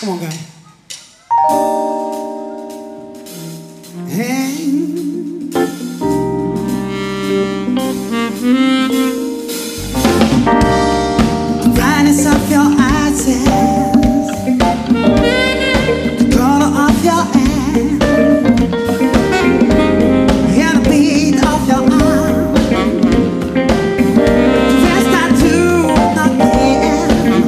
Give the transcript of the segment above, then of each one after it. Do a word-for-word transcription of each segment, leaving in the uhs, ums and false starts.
Come on, guy. Hey. The brightness of your eyes, the color of your hair, and the beat of your heart. The rest I do not care.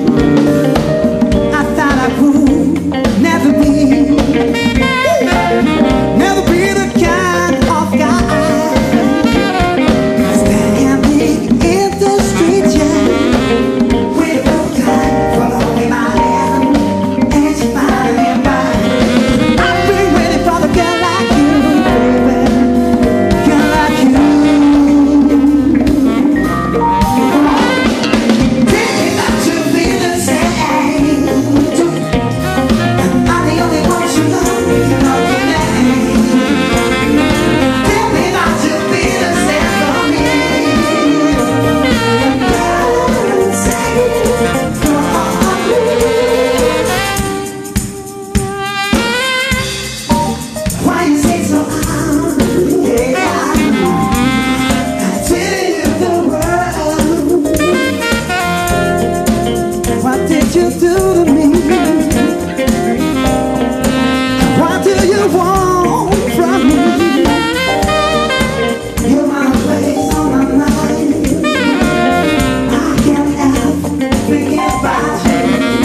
I thought I would never be, never be the kind of guy standing in the street, yeah, with a guy following my hand, and she finding me by. I've been waiting for the girl like you, baby, girl like you. Tell me not to be the same. I'm the only one you know, you know your name. Tell me not to be the same for me. God save for me. Why you say so hard? Yeah, I tell you the world. What did you do to me? What do you want from me? You're my place on my mind. I can't help thinking about you.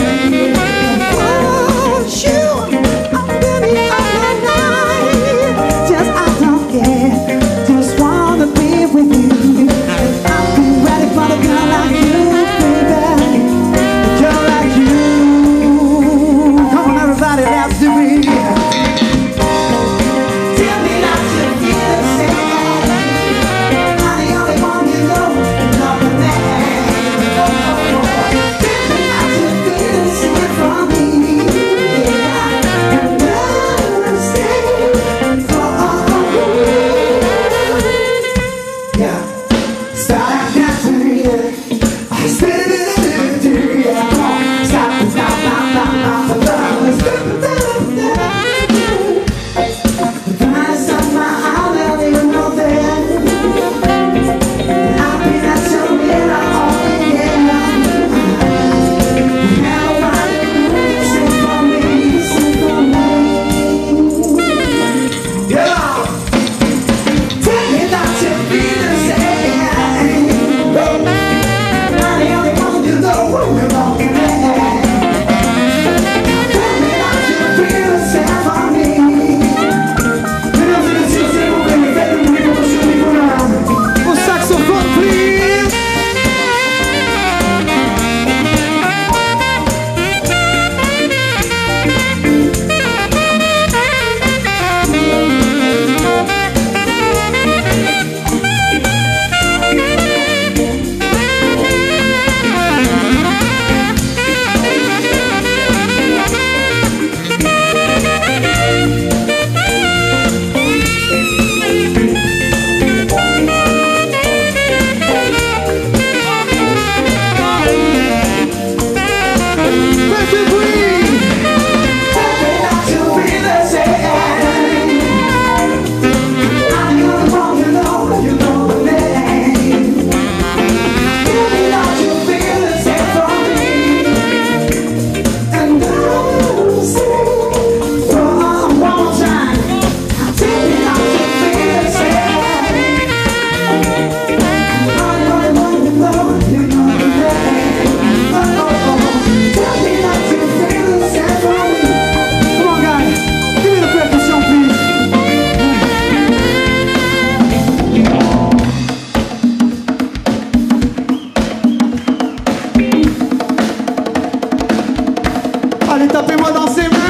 Oh, you, I'm baby all night. Just I don't care, just wanna be with you. I've been ready for the girl like you, baby, girl like you. Come on, everybody, let's do it. Tell me not to feel the same. I'm the only one you know, you know the name. Tell me not to feel the same from me. Yeah, love stay for you. Yeah, start dancing, yeah. I spin it, yeah. Come on, stop, stop, stop, stop, stop, stop, stop, stop. The price of my heart, I'll even know that. I'll be that so near, oh yeah. Now what you sing for me, sing for me. Yeah. Tell me not to be the same. I'm the only one you know, you know your name. Tell me not to be the same for me. O saxofone, please. Allez, tapez-moi danser.